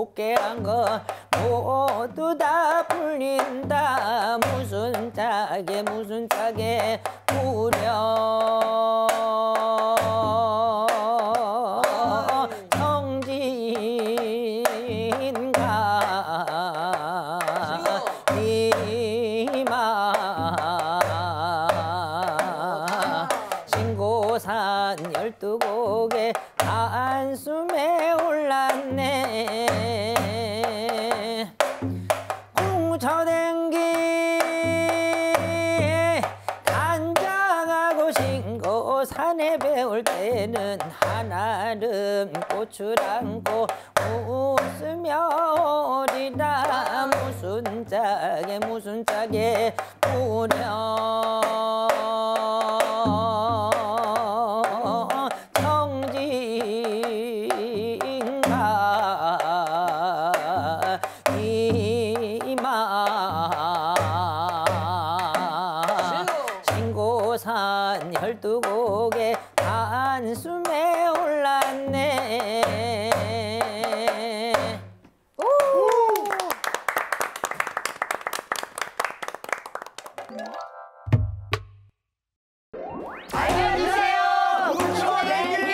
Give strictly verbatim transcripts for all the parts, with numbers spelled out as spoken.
곱게한 거 모두 다 풀린다. 무슨 짝에 무슨 짝에 부려 신고산 열두 곡에 한숨에 올랐네. 궁처댕기 단장하고 신고산에 배울 때는 한아름 꽃을 안고 웃으며 오리라. 무슨 짝에 무슨 짝에 부려 신고산 열두 곡에 한숨에 올랐네. 오! 알려주세요! 궁초댕기!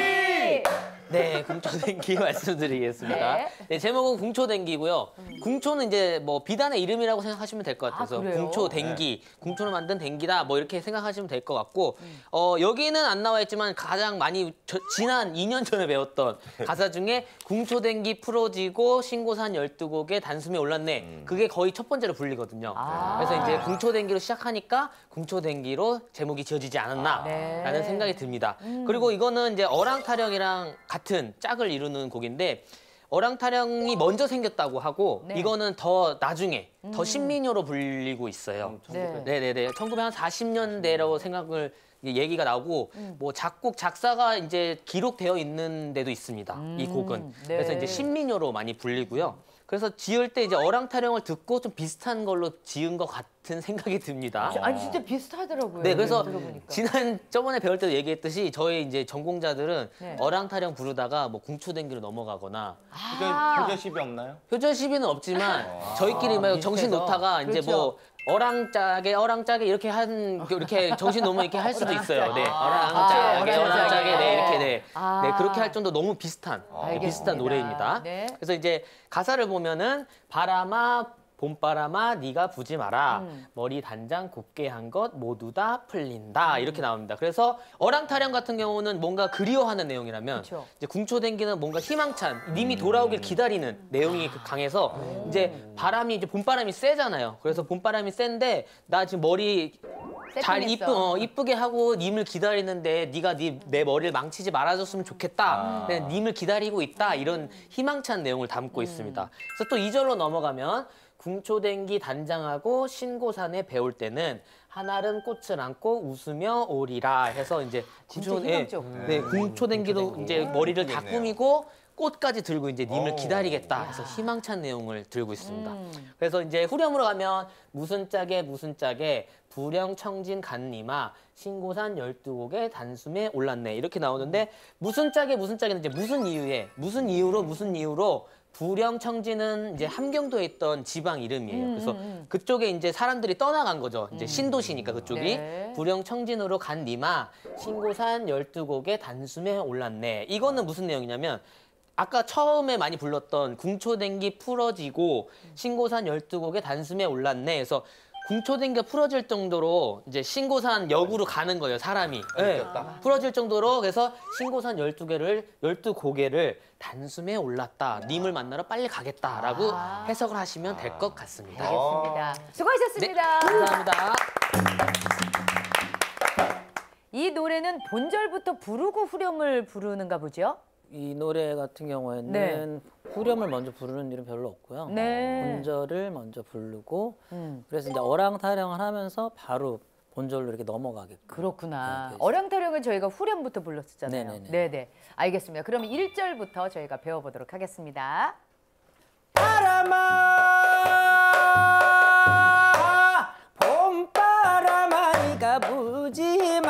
네, 궁초댕기 말씀드리겠습니다. 네. 네, 제목은 궁초댕기고요. 음. 궁초는 이제 뭐 비단의 이름이라고 생각하시면 될 것 같아서 아, 궁초댕기, 네. 궁초를 만든 댕기다 뭐 이렇게 생각하시면 될 것 같고 음. 어, 여기는 안 나와 있지만 가장 많이 저, 지난 이 년 전에 배웠던 가사 중에 궁초댕기 풀어지고 신고산 열두 곡에 단숨에 올랐네. 음. 그게 거의 첫 번째로 불리거든요. 아. 그래서 이제 궁초댕기로 시작하니까 궁초댕기로 제목이 지어지지 않았나라는 네. 생각이 듭니다. 음. 그리고 이거는 이제 어랑타령이랑 같은 짝을 이루는 곡인데 어랑타령이 먼저 생겼다고 하고 네. 이거는 더 나중에 음. 더 신민요로 불리고 있어요. 네. 네네네. 천구백사십 년대라고 생각을 얘기가 나오고 음. 뭐 작곡 작사가 이제 기록되어 있는 데도 있습니다. 음. 이 곡은. 네. 그래서 이제 신민요로 많이 불리고요. 그래서 지을 때 이제 어랑타령을 듣고 좀 비슷한 걸로 지은 것 같은 생각이 듭니다. 아니 진짜 비슷하더라고요. 네, 그래서 들어보니까. 지난 저번에 배울 때도 얘기했듯이 저희 이제 전공자들은 네. 어랑타령 부르다가 뭐 궁초댕기로 넘어가거나 아. 표절 시비 없나요? 표절 시비는 없지만 저희끼리 막 정신 비슷해서. 놓다가 이제 그렇죠. 뭐 어랑짜게 어랑짜게 이렇게 한 이렇게 정신 놓으면 이렇게 할 수도 있어요. 네, 어랑짜게 아, 어랑짜게 네 이렇게 네, 아. 네 그렇게 할 정도 너무 비슷한 네, 알겠습니다. 비슷한 노래입니다. 네. 그래서 이제 가사를 보면은 바람아 봄바람아 네가 부지 마라. 음. 머리 단장 곱게 한 것 모두 다 풀린다. 이렇게 나옵니다. 그래서 어랑타령 같은 경우는 뭔가 그리워하는 내용이라면 그쵸. 이제 궁초댕기는 뭔가 희망찬 님이 돌아오길 기다리는 내용이 강해서 이제 바람이 이제 봄바람이 세잖아요. 그래서 봄바람이 센데 나 지금 머리 잘 세팅했어. 이쁘, 어, 이쁘게 하고 님을 기다리는데 네가 네, 내 머리를 망치지 말아줬으면 좋겠다. 그냥 님을 기다리고 있다. 이런 희망찬 내용을 담고 있습니다. 그래서 또 이 절로 넘어가면 궁초댕기 단장하고 신고산에 배울 때는 한아름 꽃을 안고 웃으며 오리라 해서 이제 진짜 궁초- 희망적. 예, 네, 궁초댕기도 이제 머리를 다 예쁘겠네요. 꾸미고 꽃까지 들고 이제 님을 오. 기다리겠다 해서 희망찬 내용을 들고 있습니다. 음. 그래서 이제 후렴으로 가면 무슨 짝에 무슨 짝에 불영청진 간님아 신고산 열두 곡에 단숨에 올랐네 이렇게 나오는데 무슨 짝에 무슨 짝에는 이제 무슨 이유에 무슨 이유로 무슨 이유로 불영청진은 이제 함경도에 있던 지방 이름이에요. 음, 그래서 음, 음. 그쪽에 이제 사람들이 떠나간 거죠. 이제 신도시니까 그쪽이 네. 불영청진으로 간 님아 신고산 열두 곡에 단숨에 올랐네. 이거는 무슨 내용이냐면 아까 처음에 많이 불렀던 궁초댕기 풀어지고 신고산 열두 곡에 단숨에 올랐네. 그래서 궁초댕기가 풀어질 정도로 이제 신고산 역으로 가는 거예요, 사람이. 네, 풀어질 정도로 그래서 신고산 열두 개를 열두 고개를 단숨에 올랐다. 님을 만나러 빨리 가겠다라고 아. 해석을 하시면 될 것 같습니다. 알겠습니다. 네, 수고하셨습니다. 감사합니다. 이 노래는 본절부터 부르고 후렴을 부르는가 보죠? 이 노래 같은 경우에는 네. 후렴을 먼저 부르는 일은 별로 없고요. 네. 본절을 먼저 부르고 음. 그래서 이제 어랑타령을 하면서 바로 본절로 이렇게 넘어가게끔. 그렇구나. 네, 어랑타령은 저희가 후렴부터 불렀었잖아요. 네네네. 네네. 알겠습니다. 그러면 일 절부터 저희가 배워보도록 하겠습니다. 바람아 봄바람아 네가 부지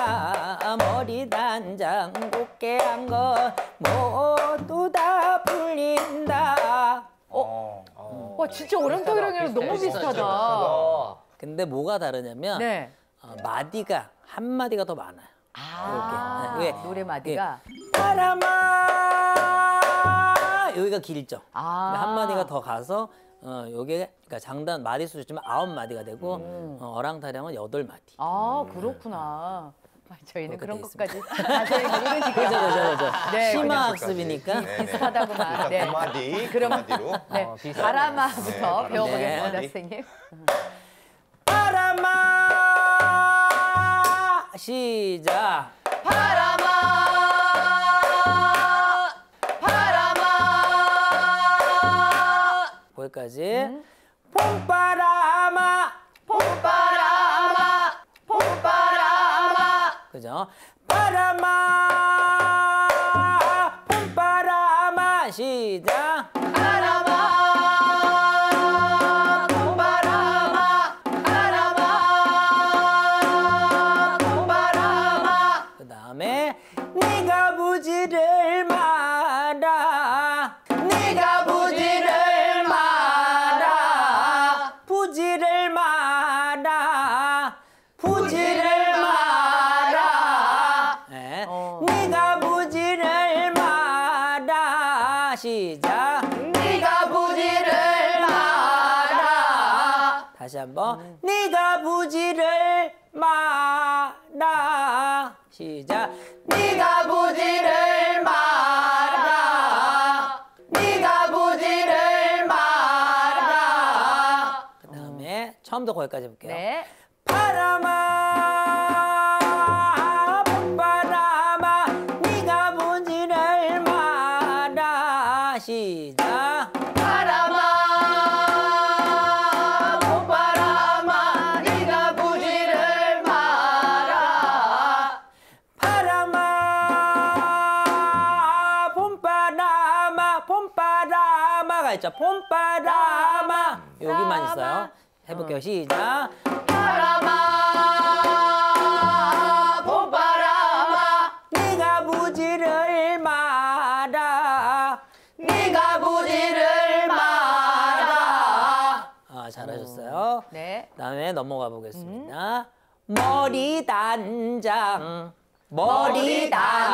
마라. 머리 단장 곱게 한 거 모두 다 풀 풀린다. 어? 와 진짜 오랑통이랑이랑 너무 비슷하다. 근데 뭐가 다르냐면 네. 어, 마디가 한 마디가 더 많아요. 아, 이렇게. 네, 왜? 노래 마디가. 바람아 여기가 길죠. 아. 한 마디가 더 가서 어 요게 그러니까 장단 마디 수 있지만 아홉 마디가 되고 음. 어, 어랑타령은 여덟 마디. 아 그렇구나. 아, 저희는 그렇게 그런 돼 것까지 자세히 모르니까. 그죠 그죠 그죠. 네, 심화 그죠. 학습이니까. 네, 네. 비슷하다고만. 일단 네. 두 마디, 두 그럼- 마디로. 네. 어, 비슷하네. 바라마부터 네, 배워보겠습니다, 바라마. 선생님. 바람아 시작. 바람아, 바람아. 거기까지. 봄바람아 봄바람아, 봄바람아. 그죠? 바람아 봄바람아 시작. 바람아, 봄바람아, 바람아, 봄바람아. 그 다음에 네가 부지를 마라. 네가 부지를 마라. 부지를 마라. 부지를 마라. 네. 어. 네가 부지를 마라. 시작. 네가 부지를 마라. 다시 한번. 네가 부지를 마라. 시작. 네가 부지를 마라. 네가 부지를 마라. 그 다음에 처음부터 거기까지 해볼게요. 네. 바람아 봄바람아 네가 부지를 마라. 시작. 바람아, 봄바람아, 네가 부지를 마라. 바람아 봄바람아 봄바람아가 있죠. 봄바람아 여기만 있어요. 해볼게요. 시작. 바람아, 봄바람아, 네가 부지를 마라. 네가 부지를 마라. 아 잘하셨어요. 네. 그다음에 넘어가 보겠습니다. 머리 단장, 머리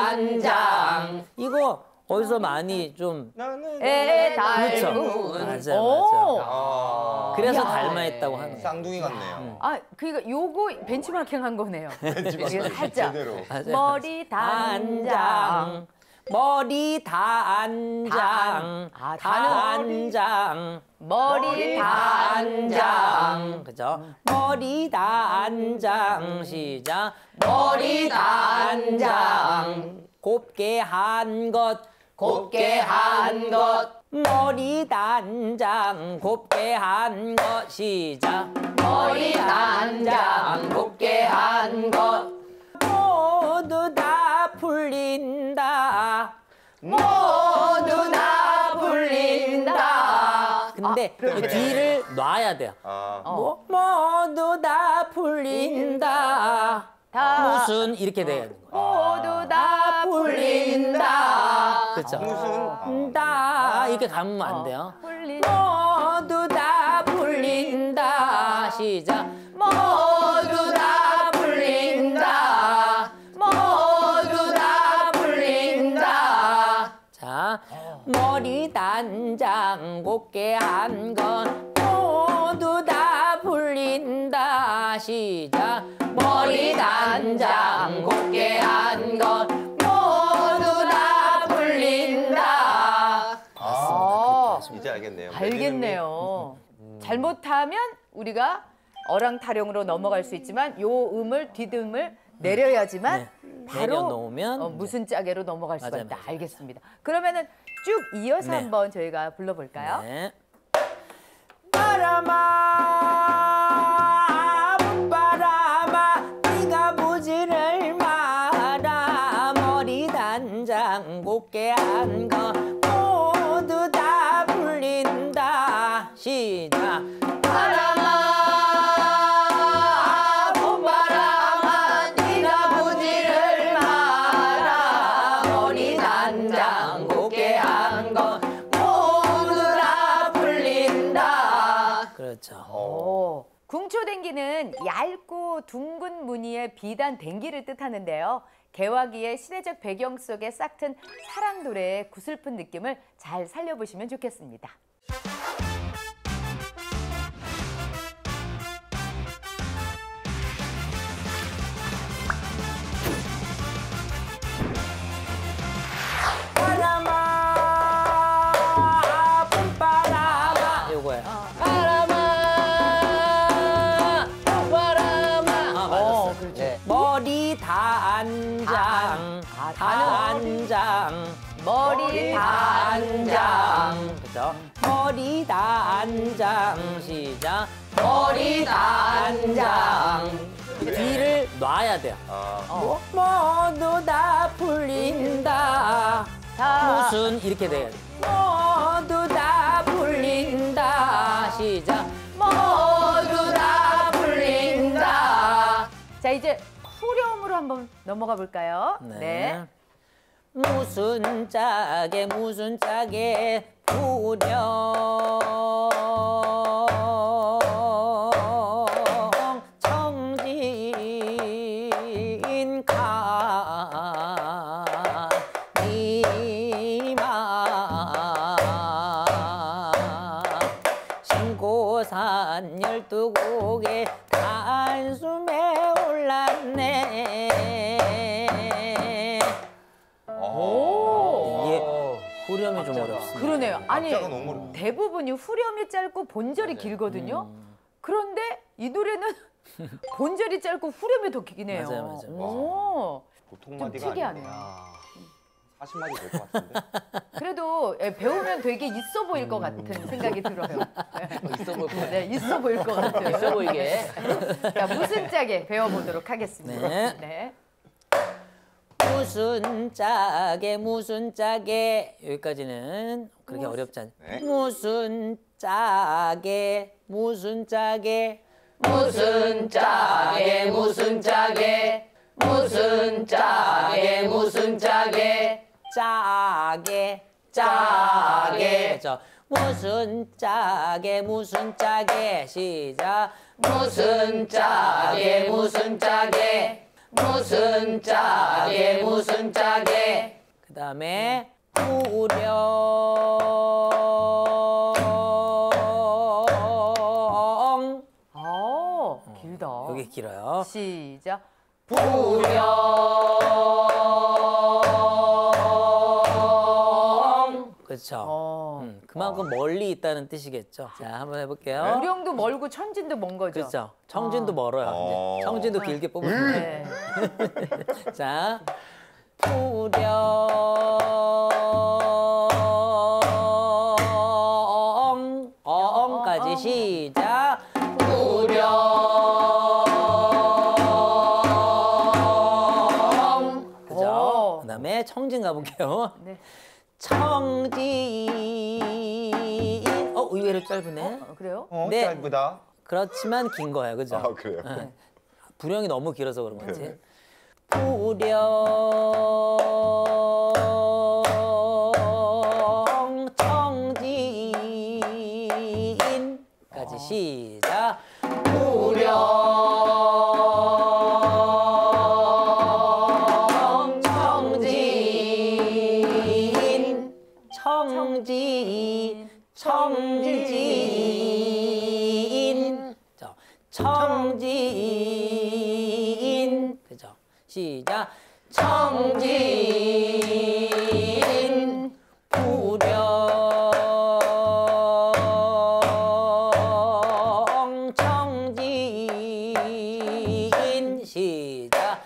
단장. 이거 어디서 많이 좀 나는 애 그렇죠. 달고. 맞아요, 오. 맞아요. 아, 그래서 야. 닮아있다고 하는 거예요. 쌍둥이 같네요. 아, 그러니까 요거 벤치마킹 한 거네요. 이게 살짝. 제대로. 맞아요. 머리 단장. 단장, 머리 단장, 단. 아, 단은 단장, 머리 단장. 단장, 그죠? 머리 단장 시작. 머리 단장. 곱게 한 것, 곱게 한 것. 머리 단장, 곱게 한 것 시작. 머리 단장. 곱게 한 것. 모두 다 풀린다. 모두 다 풀린다. 근데 이 뒤를 놔야 돼요. 아, 모, 모두 다 풀린다. 다 무슨 이렇게 돼야 되는 거예요. 모두 다 풀린다. 그렇죠. 무슨 다 이렇게 가면 안 돼요. 풀린 모두 다 풀린다. 시작. 모두 다 풀린다. 모두 다 풀린다. 자, 머리 단장 곱게 한 건 모두 다 풀린다. 시작. 머리 단장 곱게 한 건 모두 다 풀린다. 어, 이제 알겠네요. 알겠네요. 잘못하면 우리가 어랑타령으로 넘어갈 수 있지만 요 음을 뒷음을 내려야지만 바로 내려놓으면 어, 무슨 짜게로 넘어갈 수가 맞아요, 있다. 맞아요, 알겠습니다. 그러면은 쭉 이어서 네. 한번 저희가 불러볼까요? 네. 바람아 바람아 네가 부지를 마라. 머리 단장 곱게 한 거 모두 다 풀린다. 시작. 바람아 봄바람아 네가 부지를 마라. 머리 단장 곱게 한 거 그렇죠. 오. 궁초댕기는 얇고 둥근 무늬의 비단 댕기를 뜻하는데요. 개화기의 시대적 배경 속에 싹튼 사랑 노래의 구슬픈 느낌을 잘 살려보시면 좋겠습니다. 바람아, 아픈 바람아. 요거예요. 바람아, 바람아. 아, 맞았어. 네. 머리 단장, 아, 단장. 머리 단장. 그죠? 머리 단장. 시작. 머리 단장. 뒤를 놔야 돼요. 아, 뭐, 모두 다 풀린다. 자, 무슨 이렇게 돼요. 모두 다 풀린다. 시작. 모두 다 풀린다. 자 이제 후렴으로 한번 넘어가 볼까요? 네. 무슨 짝에 무슨 짝에 후렴 청진 가니마 신고산 열두 곡에 단숨에 올랐네. 오. 이게 후렴이 좀 어렵습니다. 그러네요. 아니 박자가 너무 어려워. 대부분이 후렴이 짧고 본절이 길거든요. 그런데 이 노래는 본절이 짧고 후렴이 더 기네요. 맞아요, 맞아요. 오, 보통 좀 마디가 특이하네요. 아니야. 사십 마디 될 것 같은데. 그래도 예, 배우면 되게 있어 보일 것 같은 생각이 들어요. 있어 보일 것 네, 있어 보일 것 같아요. 있어 보이게. 자, 무슨 짝에 배워보도록 하겠습니다. 네. 네. 무슨 짝에 무슨 짝에 여기까지는 그렇게 어렵지 않. 네. 무슨 짝에 무슨 짝에 무슨 짝에 무슨 짝에 무슨 짝에 무슨 짝에 짝에 짝에. 그렇죠. 무슨 짝에 무슨 짝에 시작. 무슨 짝에 무슨 짝에 무슨 짝에 무슨 짝에 그 다음에 후렴 아, 길다. 여기 길어요. 시작. 후렴 그렇죠. 어. 음, 그만큼 멀리 있다는 뜻이겠죠. 자, 한번 해볼게요. 우령도 멀고 천진도 먼 거죠. 그렇죠. 청진도 아. 멀어요. 어. 이제 청진도 길게 뽑으면 돼. 네. 자, 후렴 엉까지 시작. 후렴 그죠? 오. 그다음에 청진 가볼게요. 네. 청진. 어, 의외로 짧으네. 어, 그래요? 어, 네. 짧다. 그렇지만 긴 거예요, 그죠? 아, 그래요? 네. 불형이 너무 길어서 그런 거지. 네. 불형 청진까지 시작. 후렴 청진 청진 청진 자, 청진 그죠? 시작. 청진 불영 청진 시작.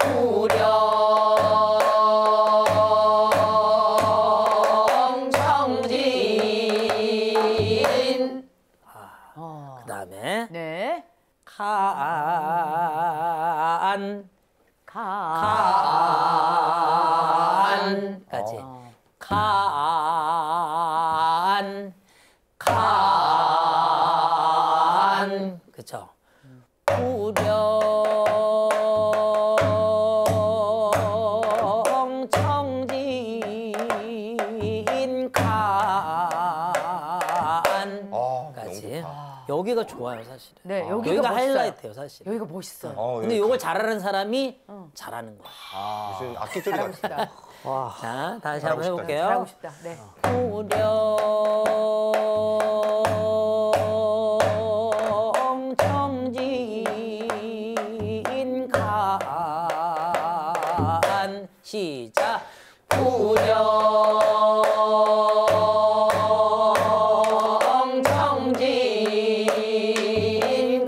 후렴 청진 어. 그다음에 네. 간 가. 간까지 어. 간 간 그쵸? 불영 청진 간 어, 아, 너무 까지. 좋다. 여기가 좋아요, 사실. 네, 은 여기가 여기가 멋있어요. 하이라이트예요, 사실. 여기가 멋있어요. 어, 근데 여기 이걸 잘하는 사람이 잘하는 거야. 무슨 악기 소리 잘하고 같아. 싶다. 자, 다시 잘하고 한번 싶다. 잘하고 해볼게요. 싶다. 네. 후령 청진 간 시작. 후령 청진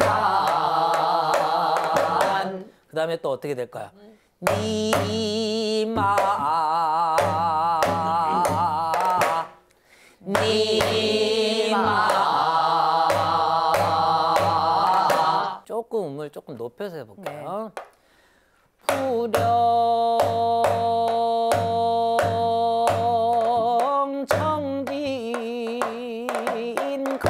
간. 그 다음에 또 어떻게 될까요? 니마 니마 조금 음을 조금 높여서 해볼게요. 후령 청진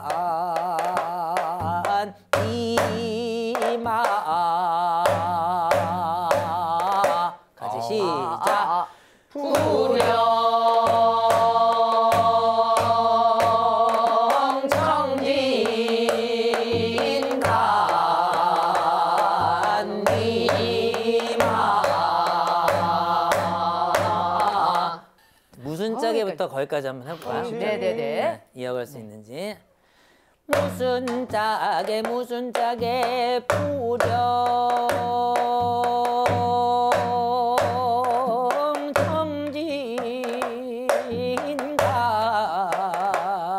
간 니마 같이 시작. 아, 후령 청진 간 니마 무슨 짝에부터 거기까지 한번 해볼까요? 네네네. 이어갈 수 있는지. 무슨 짝에 무슨 짝에 부령 청진가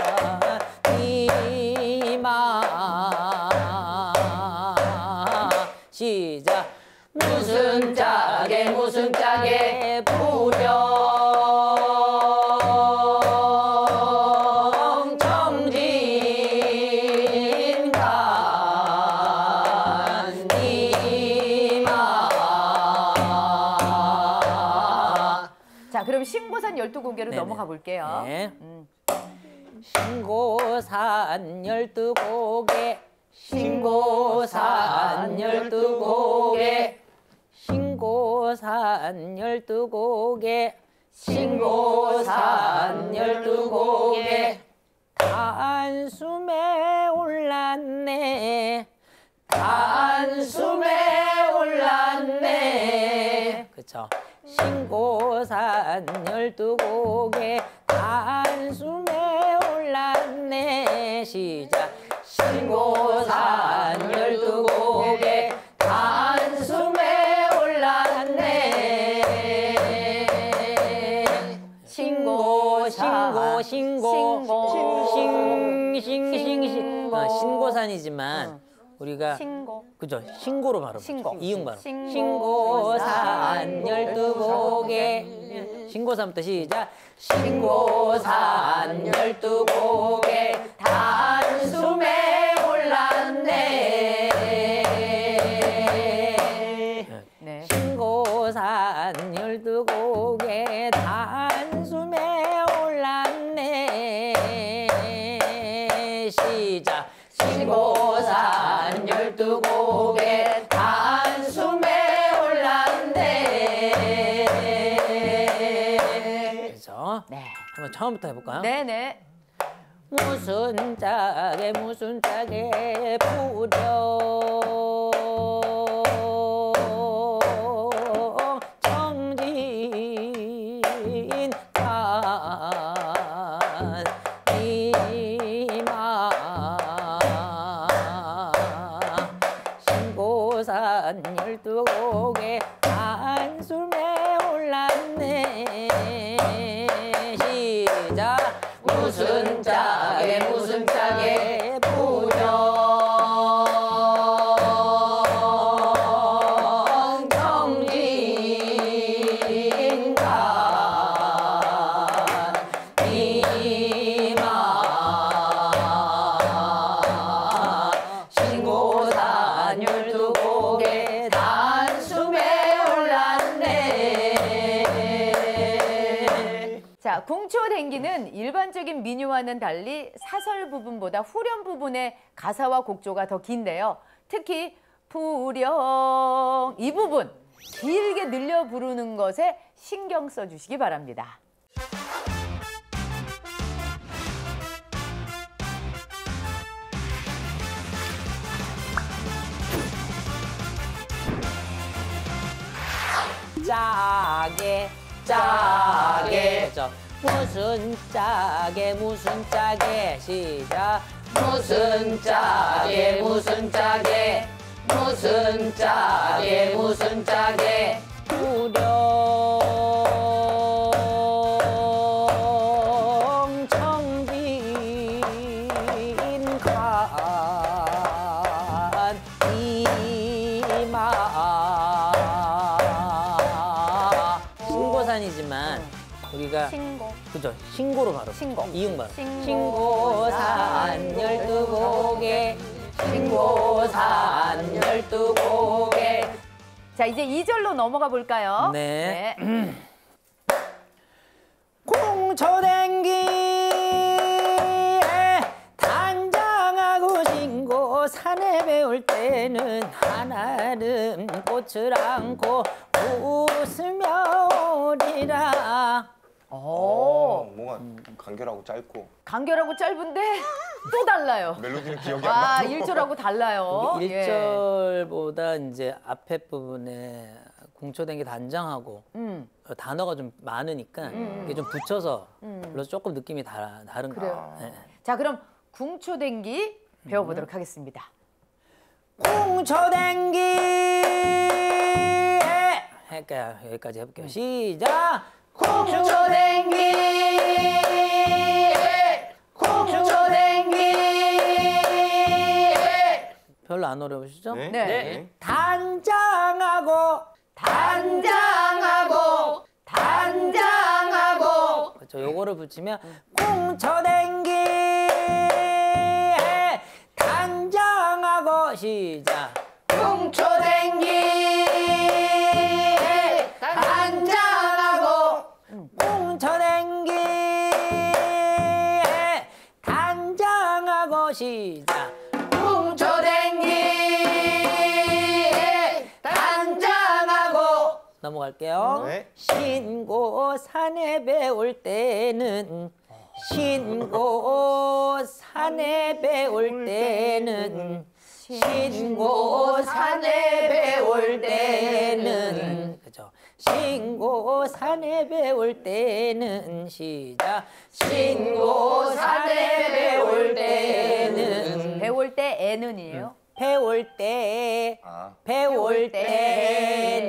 이마 시작. 무슨 짝에 무슨 짝에 부령 청진가 이마. 자, 그럼 신고산 열두 고개로 네네. 넘어가 볼게요. 네. 음. 신고산 열두 고개 신고산 열두 고개 신고산 열두 고개 신고산 열두 고개 단숨에 올랐네 단숨에 올랐네. 그쵸. 신고산 열두 고개 단숨에 올랐네. 시작. 신고산 열두 고개 단숨에 올랐네. 신고 신고 신고 싱싱싱싱 어, 신고산이지만 우리가 신고. 그죠? 신고로 발음. 신고. 이응 발음. 신고. 신고산 열두 고개. 신고산부터 시작. 신고산 열두 고개 단숨에 올랐네. 네. 신고산 열두 고개 단숨에 올랐네. 시작. 신고산 열두 고개 단숨에 올랐네. 그죠? 네. 한번 처음부터 해볼까요? 네네. 무슨 짝에 무슨 짝에 부령 청진 간 이마 신고산 열두 고개 단숨에 올랐네. 시작. 무슨 짝에 무슨 짝에 부령 청진 간 이마 신고산 열두 고개 단숨에 올랐네. 자, 궁초댕기는 일반적인 민요와는 달리 사설 부분보다 후렴 부분의 가사와 곡조가 더 긴데요. 특히 부령 이 부분 길게 늘려 부르는 것에 신경 써주시기 바랍니다. 짜게 짜게 그렇죠. 무슨 짜게 무슨 짜게 시작 무슨 짜게 무슨 짜게 무슨 짜게 무슨 짜게 우령 청진 간 이마 신고산이지만 우리가 신고. 그죠 신고로 바로 신고. 이응 바로 신고산 신고산 열두 고개 신고산 열두 고개 자, 이제 이 절로 넘어가 볼까요? 네. 네. 공초댕기에 단장하고 신고 산에 배울 때는 한아름 꽃을 안고 웃으며 오리라. 오, 어, 뭔가 간결하고 짧고 간결하고 짧은데 또 달라요. 멜로디는 기억이 안 와, 나고. 일 절하고 달라요. 일 예. 절보다 이제 앞에 부분에 공초댕기 단장하고 음. 단어가 좀 많으니까 이게 좀 붙여서 불러서 조금 느낌이 다, 다른 음. 그래요. 거예요. 네. 자, 그럼 궁초댕기 배워보도록 하겠습니다. 공초댕기에 할까요? 여기까지 해볼게요. 시작! 공초댕기에 공초댕기에 별로 안 어려우시죠? 네. 네. 단장하고 단장하고 단장하고 그렇죠. 요거를 붙이면 공초댕기에 단장하고 시작 공초댕기에 단장하고 공초댕기에 단장하고 시작 공초댕기에 단장하고 넘어갈게요. 네. 신고 산에 배울 때는 신고 산에 배울 때는 신고 산에 배울 때는 그죠? 신고 산에 배울 때는 시작 신고 산에 배울 때는 배울 때 애는이에요. 배울 때 아. 배울 때는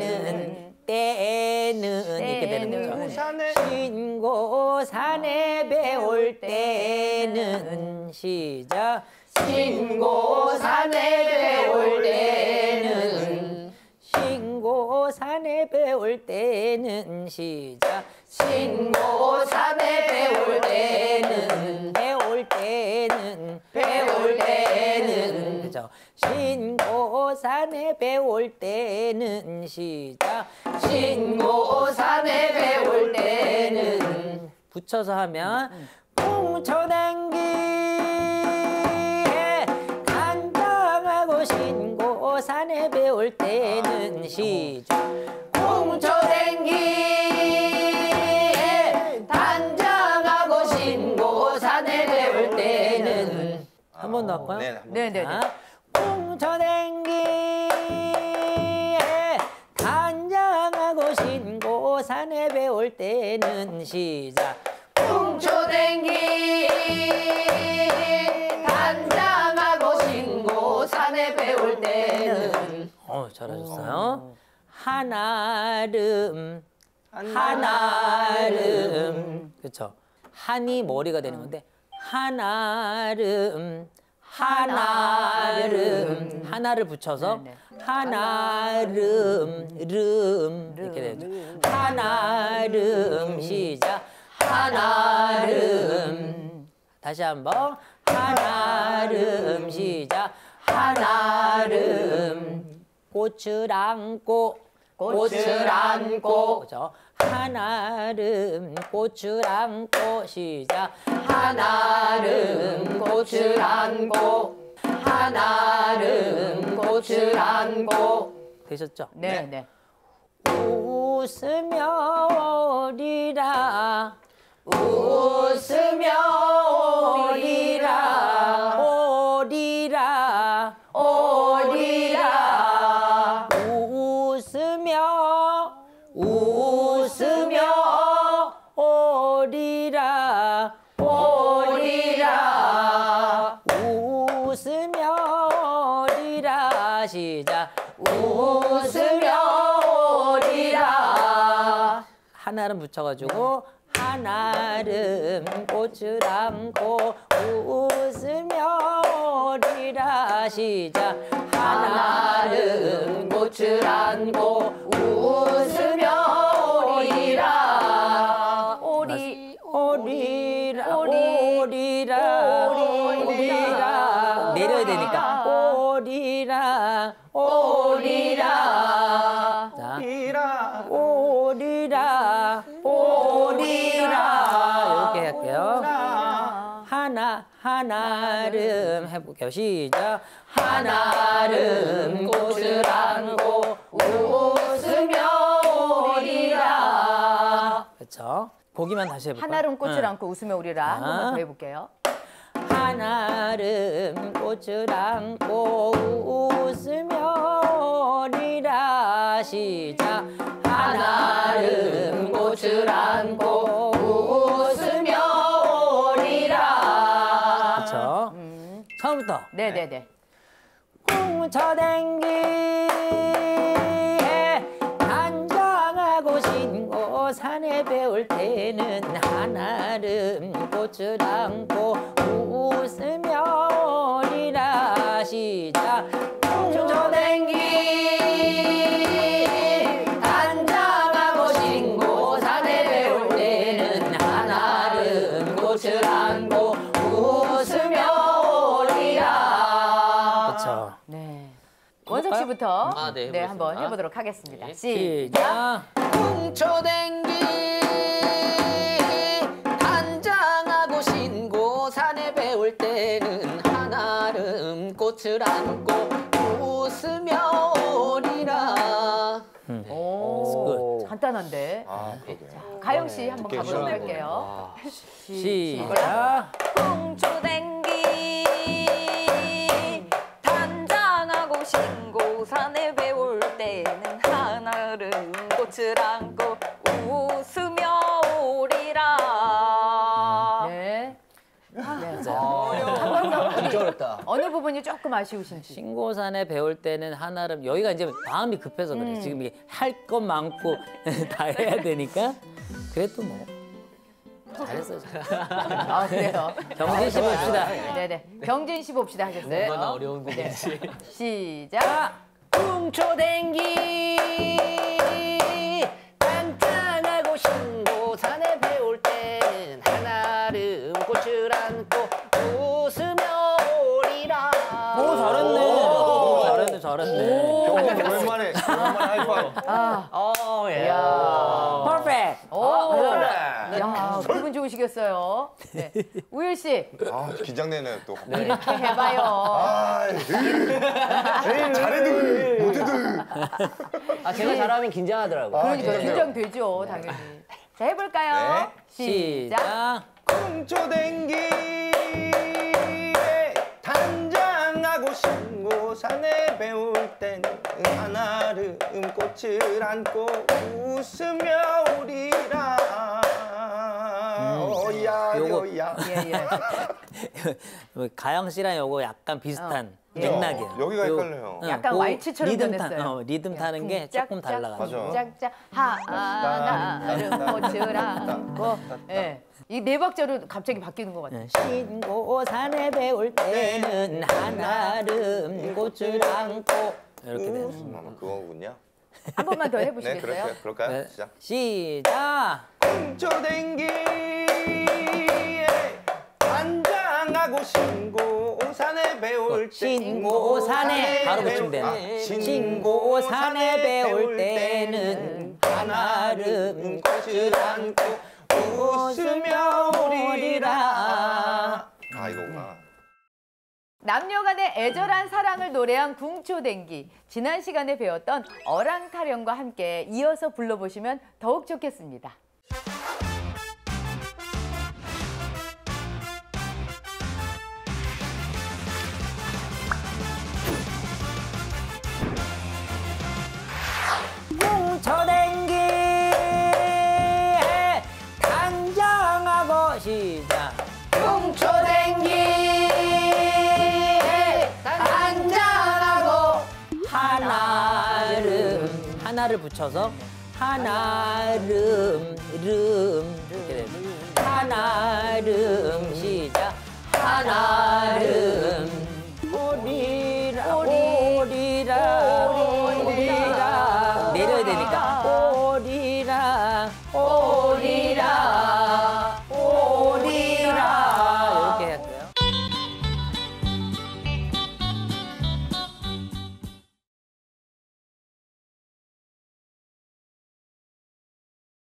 때는 때는 이렇게 되는 거죠. 때는 신고 산에 배울 때는 시작 신고 산에 배울 때는 신고 산에 배울 때는 시작 신고 산에 배울 때는 배울 때는 배울 때는 그죠 신고 산에 배울 때는 시작 신고 산에 배울 때는 붙여서 하면 공초댕기에 단장하고 신고 산에 배울 때는 시작 공초댕기에 단장하고 신고 산에 배울 때는 한 번 더 할까요? 네, 한 번. 네, 네, 네. 자, 공초댕기에 단장하고 신고 산에 배울 때는 시작 궁초댕기 단장하고 신고 산에 배울 때는 어, 잘하셨어요. 한아름 한아름 그렇죠. 한이 머리가 되는 건데 한아름 한아름 하나를 붙여서 네, 네. 한아름 름 이렇게 되죠. 한아름 시작 한아름 다시 한번 한아름 시작 한아름 꽃을 안고 꽃을 안고 그죠? 한아름 꽃을 안고 시작 한아름 꽃을 안고 한아름 꽃을 안고 되셨죠? 네, 네. 웃으며 오리라 웃으며 오리라 오리라 오리라 웃으며 웃으며 웃으며 오리라 시작. 웃으며 오리라. 한알음 붙여가지고 한알음 꽃을 안고 웃으며 오리라 시작. 한알음 꽃을 안고 웃으며 오리라. 오리 오리라 오리, 오리라 오리라 내려야 되니까 오리라 오리라. 자, 이라 오리라 오리라 이렇게 할게요. 하나 한알음 해볼게요. 시작. 한알음 꽃을 안고 웃으며 오리라. 그렇죠. 보기만 다시 해볼까요? 한아름 꽃을 응. 안고 웃으며 오리라. 한 번만 더 해볼게요. 한알음 꽃을 안고 웃으며 오리라 시작. 한알음 꽃을 안고 웃으며 오리라. 그렇죠. 처음부터 네네네. 꽁쳐댕기에 단장하고 신고 산에 배울 때는 한알음 꽃을 안고 웃으며 오리라 시작. 꽁쳐댕기 단장하고 신고 산에 배울 때는 한알음 꽃을 안고 웃으며 오리라. 그렇죠. 네. 원석 씨부터 아, 네, 네, 해보겠습니다. 한번 해보도록 하겠습니다. 네. 시작. 시작. 꽁초댕기 단장하고 신고 산에 배울 때는 한알음 꽃을 안고 웃으며 오리라. 오, 간단한데. 아 그러게. 가영 씨 한번 두께 가보도록 시원하네. 할게요. 시작. 꽁초댕기 단장하고 신고 산에 배울 때는 한알음 꽃을 안고 웃으며 오리라. 네. 네. 진짜 어렵다. 어느 부분이 조금 아쉬우신지. 신고산에 배울 때는 한알음 여기가 이제 마음이 급해서 그래. 지금 이게 할 것 많고 다 해야 되니까 그래도 뭐 잘했어요. 아, 그래요. 경진 씨 봅시다. 네네. 경진 씨 봅시다 하셨어요. 얼마나 어려운 곡인지. 시작. 꽁초댕기 단장하고 신고 산에 배울 때는 한알음 꽃을 안고 웃으며 오리라. 오 잘했네. 오, 잘했네 잘했네. 오랜만에 오랜만에 하이파이브. 아, 어, 예. 야. 퍼펙트. 오, 그래. 야, 기분 좋으시겠어요. 네. 우율 씨, 아 긴장되네 또. 이렇게 해봐요. 아 에이, 잘해도 못해도. 아, 제가 잘하면 긴장하더라고요. 그러니까 그럼요. 긴장되죠, 당연히. 자, 해볼까요? 네. 시작. 시작. 꽁초댕기 단장하고 신고 산에 배울 땐 한알음 꽃을 안고 웃으며 오리라. 오야 요거. 오야. 예, 예. 가영 씨랑 요거 약간 비슷한 어. 예. 맥락이에요. 여기가 요- 헷갈려요. 응, 약간 그 왈츠처럼 리듬 변했어요. 타, 어, 리듬 타는 게 조금 달라가지고. 맞아. 짝짝 하나름 꽃을 안고. 예. 이 네 박자로 갑자기 바뀌는 것 같아요. 신고산에 배울 때는 한알음 꽃을 안고 이렇게 되는. 무슨 아마 그거군요. 한 번만 더 네 해보시겠어요? 그렇게 그럴까요? 네. 시작. 시작. 꽁초댕기 단장하고 신고산에 배울 때 신고산에 바로 붙이면 되네. 아, 신고산에 배울 때는 한알음 꽃을 안고 웃으며 오리라. 아 이거구나. 남녀 간의 애절한 사랑을 노래한 궁초댕기. 지난 시간에 배웠던 어랑 타령과 함께 이어서 불러보시면 더욱 좋겠습니다. 뭉쳐댕기 단장하고 시작. 꽁초댕기 한자를 붙여서 한아름 름 이렇게 됩니다. 한아름 시작. 한아름